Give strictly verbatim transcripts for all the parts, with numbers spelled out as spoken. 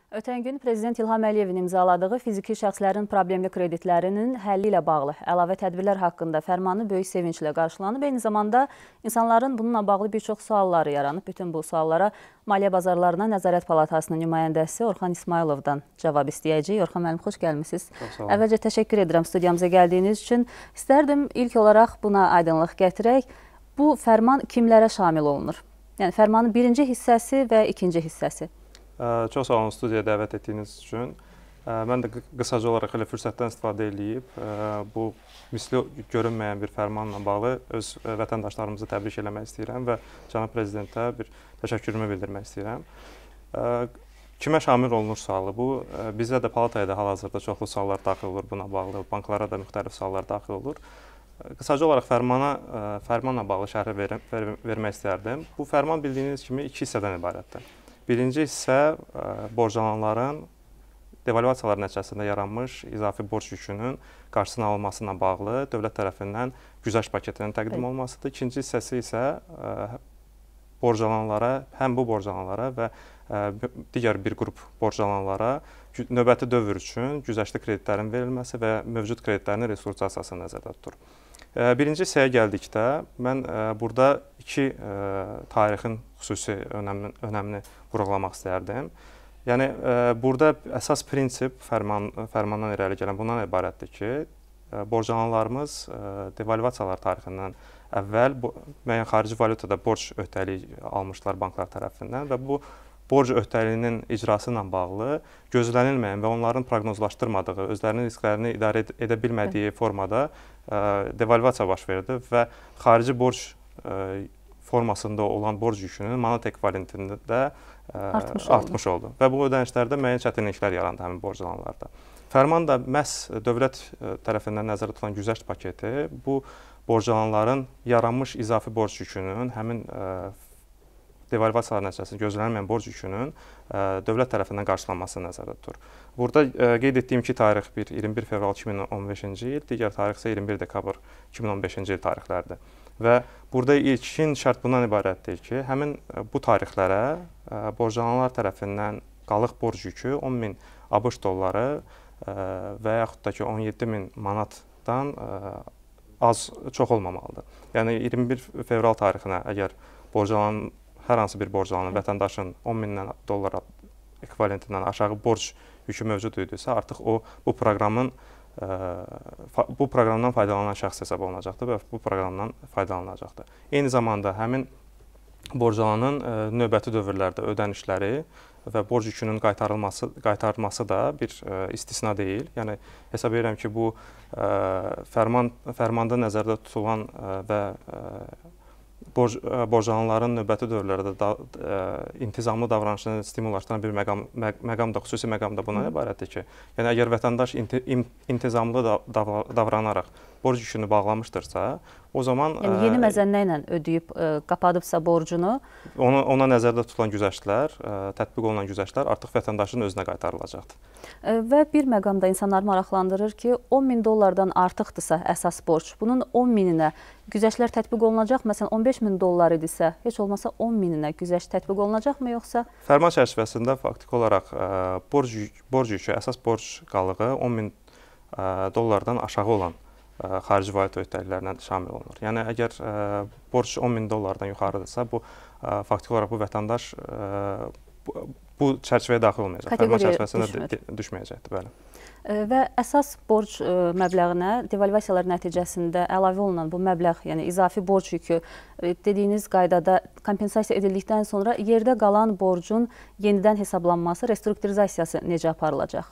Ötən gün Prezident İlham Əliyevin imzaladığı fiziki şəxslərin problemli kreditlərinin həlli ilə bağlı əlavə tədbirlər haqqında fərmanı böyük sevinclə qarşılanıb. Eyni zamanda insanların bununla bağlı bir çox sualları yaranıb. Bütün bu suallara Maliyyə Bazarlarına Nəzarət Palatasının nümayəndəsi Orxan İsmayılovdan cavab istəyəcəyik. Orxan müəllim, xoş gəlmisiniz. Əvvəlcə təşəkkür edirəm studiyamıza gəldiyiniz üçün. İstərdim ilk olaraq buna aydınlıq gətirək. Bu fərman kimlərə şamil olunur? Yəni fərmanın birinci hissəsi və ikinci hissəsi. Çox sağ olun studiyaya dəvət etdiyiniz üçün. Mən də qısaca olaraq elə fürsətdən istifadə edib bu misli görünməyən bir fərmanla bağlı öz vətəndaşlarımızı təbrik eləmək istəyirəm və cənab prezidentə bir təşəkkürümü bildirmək istəyirəm. Kimə şamil olunur sualı bu? Bizdə də palataya da hal-hazırda çoxlu suallar daxil olur buna bağlı, banklara da müxtəlif suallar daxil olur. Qısaca olaraq fərmana, fərmanla bağlı şərh ver, ver, vermək istərdim. Bu fərman bildiyiniz kimi iki hissədən ibarətdir. Birinci hissə borclananların devalvasiyalar nəticəsində yaranmış izafi borc yükünün qarşısının alınması ilə bağlı dövlət tərəfindən güzəşt paketinin təqdim olunmasıdır. İkinci hissəsi isə borclananlara, həm bu borclananlara və digər bir qrup borclananlara növbəti dövr üçün güzəştli kreditlərin verilməsi və mövcud kreditlərin restrukturizasiyası nəzərdə tutulur. Birinci hissəyə gəldikdə, mən burada iki tarixin xüsusi önəmini, önəmini vurğulamaq istərdim. Yəni, burada əsas prinsip fərman, fərmandan irəli gələn bundan ibarətdir ki, borclananlarımız devalvasiyalar tarixindən əvvəl müəyyən xarici valyutada borc öhdəliyi almışlar banklar tərəfindən və bu borc öhdəliyinin icrası ilə bağlı gözlənilməyən və onların proqnozlaşdırmadığı, özlərinin risklərini idarə edə bilmədiyi formada devalvasiya baş verdi və xarici borc formasında olan borc yükünün manat ekvivalentində də artmış, artmış oldu. oldu və bu ödənişlərdə müəyyən çətinliklər yarandı həmin borclananlarda. Fərman da məhz dövlət tərəfindən nəzərdə tutulan güzəşt paketi bu borclananların yaranmış izafi borc yükünün həmin devalvasiyalar nəticəsində gözlənilməyən borc yükünün dövlət tərəfindən qarşılanması nəzərdə tutulur. Burada qeyd etdiyim iki tarix bir iyirmi bir fevral iki min on beşinci il, digər tarix isə iyirmi bir dekabr iki min on beşinci il tarixləridir. Və burada ilkin şərt bundan ibarətdir ki, həmin bu tarixlərə borclananlar tərəfindən qalıq borc yükü on min ABŞ dolları və yaxud da ki on yeddi min manatdan az, çox olmamalıdır. Yəni iyirmi bir fevral tarixinə əgər borclanan hər hansı bir borclanan vətəndaşın on min dollar ekvivalentindən aşağı borc yükü mövcud idisə, artıq o bu proqramın bu proqramdan faydalanan şəxs hesab olunacaqdır və bu proqramdan faydalanacaqdır. Eyni zamanda həmin borclananın növbəti dövrlərdə ödənişləri və borc yükünün qaytarılması, qaytarılması da bir istisna deyil. Yəni hesab edirəm ki, bu fərman, fərmanda nəzərdə tutulan və Borc, borclananların növbəti dövrlərdə da, e, intizamlı davranışını stimullaşdıran bir məqam, məq, məqam da, xüsusi məqam da buna ibarətdir ki, yəni əgər vətəndaş inti, intizamlı da, davranaraq borc yükünü bağlamışdırsa, o zaman... Yəni yeni məzənnə ilə ödəyib, e, qapadıbsa borcunu... Ona, ona nəzərdə tutulan güzəştlər, e, tətbiq olunan güzəştlər artıq vətəndaşın özünə qaytarılacaqdır. E, və bir məqamda insanlar maraqlandırır ki, on min dollardan artıqdırsa əsas borc, bunun on mininə güzəştlər tətbiq olunacaq, məsələn on beş min dollar idisə, heç olmasa on mininə güzəşt tətbiq olunacaqmı, yoxsa? Fərman çərçivəsində faktiki olaraq e, borc, borc yükü, əsas borc qalığı on min e, dollardan aşağı olan e, xarici valyuta öhdəliklərinə şamil olunur. Yəni, əgər e, borc on min dollardan yuxarıdırsa, bu e, faktiki olaraq bu vətəndaş e, bu, bu çərçivəyə daxil olmayacaq, fərman çərçivəsində düşməyəcəkdir, bəli. Və əsas borc məbləğinə devalvasiyalar nəticəsində əlavə olunan bu məbləğ, yəni izafi borc yükü dediyiniz qaydada kompensasiya edildikdən sonra yerdə qalan borcun yenidən hesablanması, restrukturizasiyası necə aparılacaq?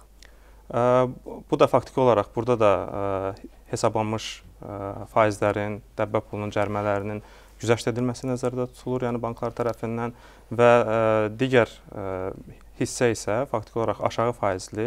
Bu da faktiki olaraq burada da hesablanmış faizlərin, dəbbə pulunun cərimələrinin güzəşt edilməsi nəzərdə tutulur, yəni banklar tərəfindən və digər hissə isə faktiki olaraq aşağı faizli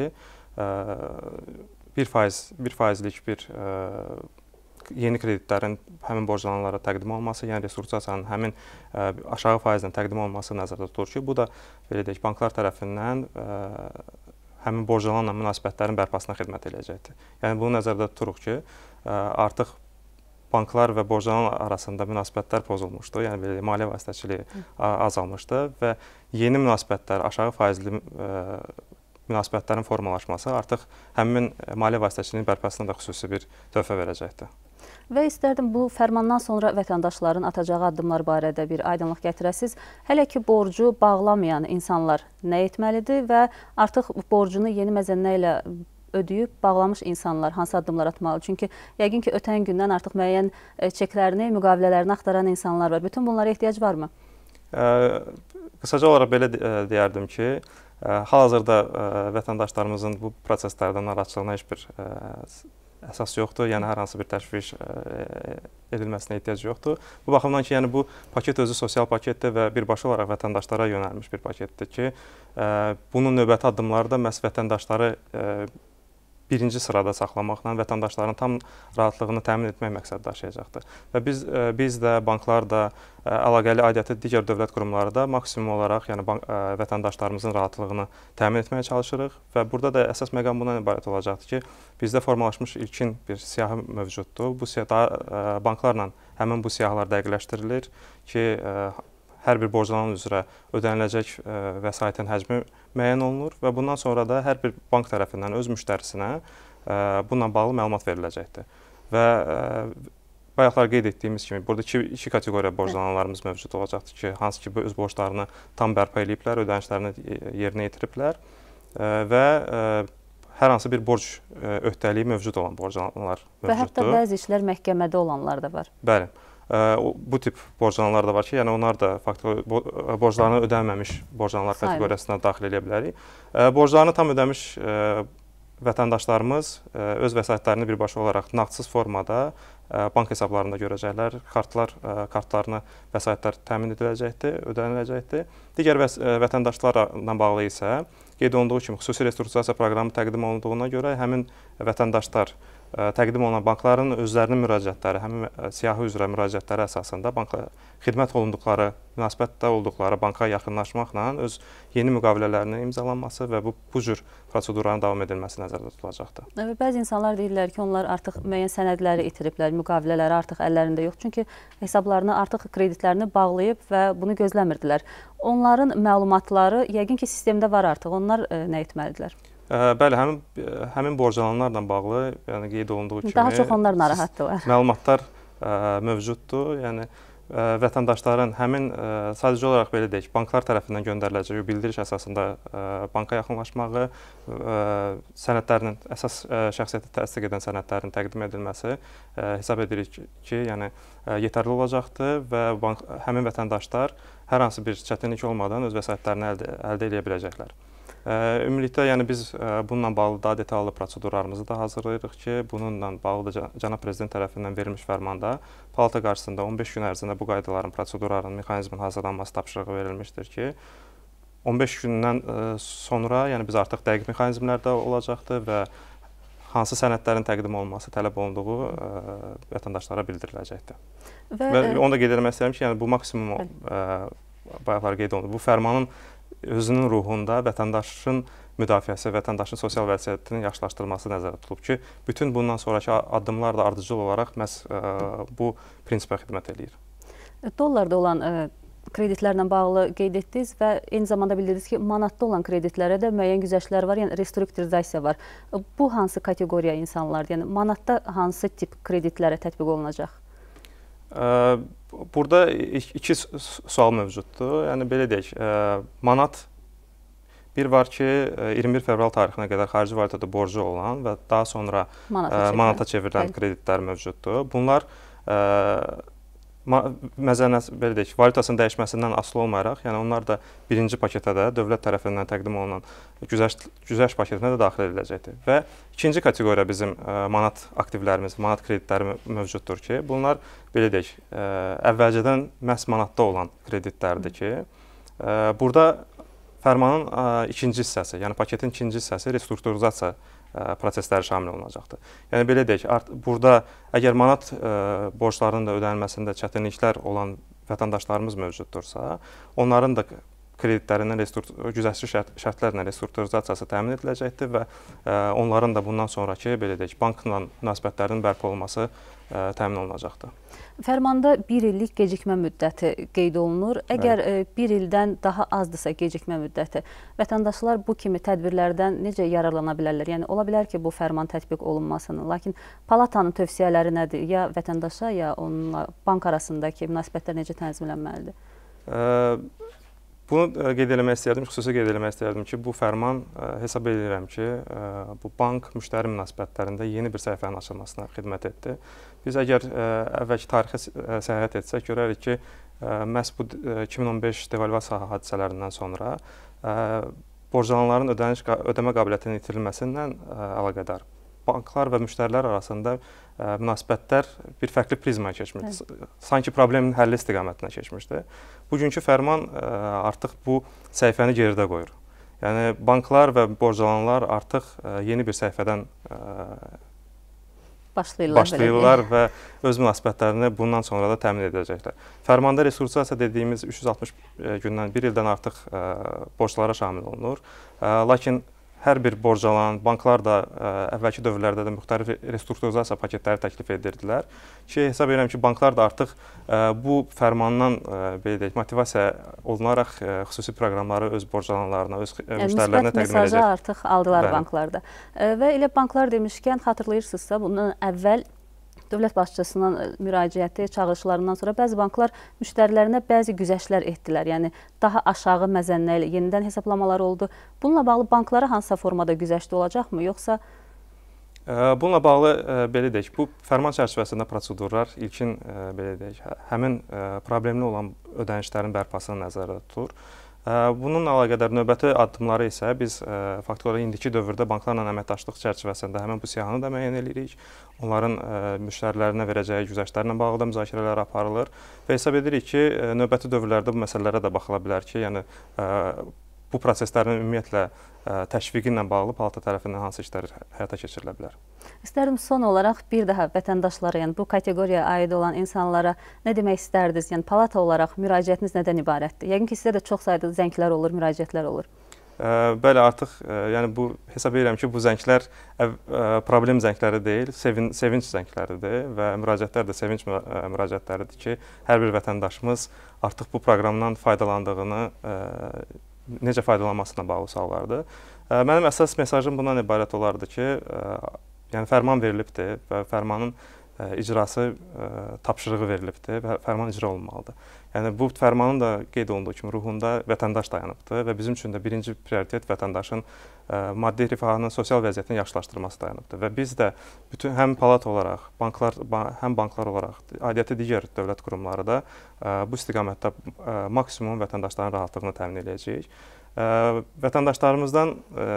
bir faiz, bir faizlik bir yeni kreditlərin həmin borclananlara təqdim olması, yəni restrukturizasiyanın həmin aşağı faizlə təqdim olması nəzərdə tutulur ki, bu da belə deyək, banklar tərəfindən həmin borclananla münasibətlərin bərpasına xidmət edəcəkdir. Yəni bunu nəzərdə tuturuq ki, artıq banklar və borclanan arasında münasibətlər pozulmuşdu, yəni belə maliyyə vasitəçiliyi azalmışdı və yeni münasibətlər, aşağı faizli münasibətlərin formalaşması artıq həmin maliyyə vasitəçiliyinin bərpasına da xüsusi bir töhfə verəcəkdir. Və istərdim bu fərmandan sonra vətəndaşların atacağı addımlar barədə bir aydınlıq gətirəsiniz. Hələ ki, borcu bağlamayan insanlar nə etməlidir və artıq borcunu yeni məzənnə ilə ödəyib bağlamış insanlar hansı addımlar atmalıdır? Çünki yəqin ki, ötən gündən artıq müəyyən çeklərini, müqavilələrini axtaran insanlar var. Bütün bunlara ehtiyac varmı? Qısaca olaraq belə deyərdim ki, hal-hazırda vətəndaşlarımızın bu proseslərdən narahatçılığına heç bir əsas yoxdur, yəni hər hansı bir təşviş edilməsinə ehtiyac yoxdur. Bu baxımdan ki, yəni bu paket özü sosial paketdir və birbaşa olaraq vətəndaşlara yönəlmiş bir paketdir ki, bunun növbəti addımları da məhz vətəndaşları birinci sırada saxlamaqla vətəndaşların tam rahatlığını təmin etmək məqsəd daşıyacaqdır. Və biz, biz də, banklar da, əlaqəli aidiyyatı digər dövlət qurumları da maksimum olaraq yəni, vətəndaşlarımızın rahatlığını təmin etməyə çalışırıq və burada da əsas məqam bundan ibarət olacaqdır ki, bizdə formalaşmış ilkin bir siyahı mövcuddur. Bu siyahı banklarla həmin bu siyahılar dəqiqləşdirilir ki, hər bir borclanan üzrə ödəniləcək vəsaitin həcmi müəyyən olunur və bundan sonra da hər bir bank tərəfindən öz müştərisinə bununla bağlı məlumat veriləcəkdir. Və bayaqlar qeyd etdiyimiz kimi, burada iki, iki kateqoriya borclananlarımız mövcud olacaqdır ki, hansı ki, öz borclarını tam bərpa ediblər, ödənişlərini yerinə yetiriblər və hər hansı bir borc öhdəliyi mövcud olan borclananlar mövcuddur. Və hətta bəzi işlər məhkəmədə olanlar da var. Bəli. Bu tip borclananlar da var ki, yəni onlar da faktiki borclarını ödənməmiş borclananlar kateqoriyasına daxil edə bilərik. Borclarını tam ödəmiş vətəndaşlarımız öz vəsaitlərini birbaşa olaraq nağdsız formada bank hesablarında görəcəklər, kartlar, kartlarına vəsaitlər təmin ediləcəkdir, ödəniləcəkdir. Digər vətəndaşlarla bağlı isə qeyd olunduğu kimi xüsusi restrukturizasiya proqramı təqdim olunduğuna görə həmin vətəndaşlar təqdim olunan bankların özlərinin müraciətləri, həmin siyahı üzrə müraciətləri əsasında banka xidmət olunduqları, münasibətdə olduqları banka yaxınlaşmaqla öz yeni müqavilələrinin imzalanması və bu, bu cür prosedurların davam edilməsi nəzərdə tutulacaqdır. Bəzi insanlar deyirlər ki, onlar artıq müəyyən sənədləri itiriblər, müqavilələri artıq əllərində yox. Çünki hesablarını artıq kreditlərini bağlayıb və bunu gözləmirdilər. Onların məlumatları yəqin ki, sistemdə var artıq. Onlar nə etməlidirlər? Bəli, həmin, həmin borclananlarla bağlı yəni qeyd olunduğu kimi daha çox onlar narahatdırlar. Məlumatlar ə, mövcuddur. Yəni ə, vətəndaşların həmin ə, sadəcə olaraq belə deyək, banklar tərəfindən göndəriləcək bildiriş əsasında ə, banka yaxınlaşmağı, ə, sənədlərinin əsas ə, şəxsiyyəti təsdiq edən sənədlərin təqdim edilməsi ə, hesab edirik ki, yəni ə, yetərli olacaqdır və bank, həmin vətəndaşlar hər hansı bir çətinlik olmadan öz vəsaitlərini əldə, əldə edə biləcəklər. Ümumilikdə, yəni biz bununla bağlı daha detallı prosedurlarımızı da hazırlayırıq ki, bununla bağlı da Cənab Prezident tərəfindən verilmiş fərmanda palata qarşısında on beş gün ərzində bu qaydaların, prosedurların, mexanizmin hazırlanması tapşırığı verilmişdir ki, on beş gündən sonra yəni biz artıq dəqiq mexanizmlərdə olacaqdır və hansı sənədlərin təqdim olunması tələb olunduğu ə, vətəndaşlara bildiriləcəkdir. Və, və onu da qeyd etmək istəyirəm ki, yəni bu maksimum ə, bayaqlar qeyd olundu. Bu fərmanın özünün ruhunda vətəndaşın müdafiəsi, vətəndaşın sosial vəziyyətinin yaxşılaşdırılması nəzərdə tutulub ki, bütün bundan sonraki addımlar da ardıcıl olaraq məhz ə, bu prinsipə xidmət edir. Dollarda olan ə, kreditlərlə bağlı qeyd etdiniz və eyni zamanda bildirdiniz ki, manatda olan kreditlərə də müəyyən güzəştlər var, yəni restrukturizasiya var. Bu hansı kateqoriya insanlardır? Yəni manatda hansı tip kreditlərə tətbiq olunacaq? Burada iki sual mövcuddur. Yəni belə deyək, manat bir var ki, iyirmi bir fevral tarixinə qədər xarici valyutada borcu olan və daha sonra manata, manata çevrilən kreditlər mövcuddur. Bunlar məzənnəs belə deyək, valyutasının dəyişməsindən asılı olmayaraq, yəni onlar da birinci paketə də dövlət tərəfindən təqdim olunan güzəş, güzəş paketinə də daxil ediləcəkdir. Və ikinci kateqoriya bizim ə, manat aktivlərimiz, manat kreditləri mövcuddur ki, bunlar belə deyək, ə, əvvəlcədən məhz manatda olan kreditlərdir ki, ə, burada fərmanın ə, ikinci hissəsi, yəni paketin ikinci hissəsi restrukturizasiya prosesləri şamil olunacaqdır. Yəni belə deyək, burada əgər manat ə, borclarının da ödənilməsində çətinliklər olan vətəndaşlarımız mövcuddursa, onların da kreditlərindən güzəştli şərt, şərtlərlə restrukturizasiyası təmin ediləcəkdir və onların da bundan sonrakı belə deyək, bankla münasibətlərinin bərpa olunması təmin olunacaqdır. Fərmanda bir illik gecikmə müddəti qeyd olunur. Əgər evet. bir ildən daha azdırsa gecikmə müddəti, vətəndaşlar bu kimi tədbirlərdən necə yararlana bilərlər? Yəni, ola bilər ki, bu fərman tətbiq olunmasını, lakin palatanın tövsiyələri nədir? Ya vətəndaşa, ya onunla bank arasındakı münasibətlər necə tənzimlənməlidir? Ə Bunu qeyd eləmək istəyərdim, xüsusi qeyd eləmək istəyərdim ki, bu fərman hesab edirəm ki, bu bank müştəri münasibətlərində yeni bir səhifənin açılmasına xidmət etdi. Biz əgər əvvəlki tarixə səyahət etsək, görərik ki, məhz bu iki min on beş devalvasiya hadisələrindən sonra borclananların ödəniş, ödəmə qabiliyyətinin itirilməsindən əlaqədar banklar və müştərilər arasında münasibətlər bir fərqli prizmaya keçmişdi. Evet. Sanki problemin həlli istiqamətinə keçmişdi. Bugünkü fərman artıq bu səhifəni geridə qoyur. Yəni, banklar və borclananlar artıq yeni bir səhifədən başlayırlar, başlayırlar və öz münasibətlərini bundan sonra da təmin edəcəklər. Fərmanda restrukturizasiya dediyimiz üç yüz altmış gündən bir ildən artıq borclara şamil olunur. Lakin hər bir borcalan, banklar da ə, əvvəlki dövrlərdə də müxtəlif restrukturizasiya paketləri təklif edirdilər ki, hesab edirəm ki, banklar da artıq ə, bu fərmandan ə, belə deyək, motivasiya olunaraq ə, xüsusi proqramları öz borcalanlarına, öz yəni, müştərilərinə təqdim edəcək. Müsbət mesajı artıq aldılar Bəli. banklarda. Ə, və elə banklar demişkən, xatırlayırsınızsa, bundan əvvəl dövlət başçısının müraciəti, çağırışlarından sonra bəzi banklar müştərilərinə bəzi güzəştlər etdilər. Yəni, daha aşağı məzənnə ilə yenidən hesablamalar oldu. Bununla bağlı banklara hansısa formada güzəşti olacaqmı, yoxsa? Bununla bağlı belə deyək, bu fərman çərçivəsində prosedurlar ilkin belə deyək, həmin problemli olan ödənişlərin bərpasını nəzərdə tutur. Bununla əlaqədar növbəti addımları isə biz faktiki olaraq indiki dövrdə banklarla əməkdaşlıq çərçivəsində həmin bu siyahını da müəyyən edirik. Onların müştərilərinə verəcəyi güzəştlərlə bağlı da müzakirələr aparılır və hesab edirik ki, növbəti dövrlərdə bu məsələlərə də baxıla bilər ki, yəni bu proseslərin ümumiyyətlə təşviqi ilə bağlı palata tərəfindən hansı işlər həyata keçirilə bilər. İstərdim son olaraq bir daha vətəndaşlara, yəni bu kateqoriyaya aid olan insanlara nə demək istərdiniz? Yəni palata olaraq müraciətiniz nədən ibarətdir? Yəqin ki, sizə də çox sayda zənglər olur, müraciətlər olur. Bəli, artıq yəni bu hesab edirəm ki, bu zənglər problem zəngləri deyil, sevin, sevinç zəngləridir və müraciətlər də sevinç müraciətləridir ki, hər bir vətəndaşımız artıq bu proqramdan faydalandığını, necə faydalanmasına bağlı suallardır. Mənim əsas mesajım bundan ibarət olardı ki, yəni fərman verilibdir və fərmanın icrası tapşırığı verilibdir və fərman icra olunmalıdır. Yəni bu fərmanın da qeyd olunduğu kimi ruhunda vətəndaş dayanıbdır və bizim üçün də birinci prioritet vətəndaşın maddi rifahının, sosial vəziyyətinin yaxşılaşdırılması dayanıbdır və biz də bütün həm palata olaraq, banklar, həm banklar olaraq, aidiyyəti digər dövlət qurumları da bu istiqamətdə maksimum vətəndaşların rahatlığını təmin edəcəyik. Vətəndaşlarımızdan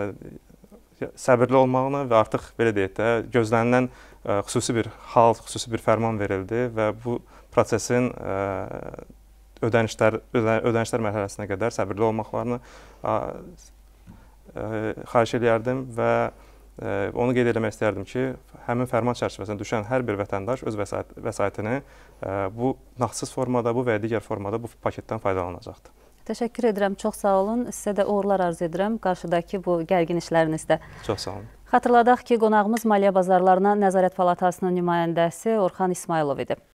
səbirli olmağını və artıq belə deyək də gözlənilən xüsusi bir hal, xüsusi bir fərman verildi və bu prosesin ödənişlər, ödənişlər mərhələsinə qədər səbirli olmaqlarını xahiş edərdim və onu qeyd etmək istərdim ki, həmin fərman çərçivəsində düşən hər bir vətəndaş öz vəsait, vəsaitini bu nağdsız formada, bu və ya digər formada bu paketdən faydalanacaqdır. Təşəkkür edirəm, çox sağ olun. Sizə də uğurlar arzu edirəm qarşıdakı bu gərgin işlərinizdə. Çox sağ olun. Xatırladaq ki, qonağımız Maliyyə Bazarlarına Nəzarət Palatasının nümayəndəsi Orxan İsmailov idi.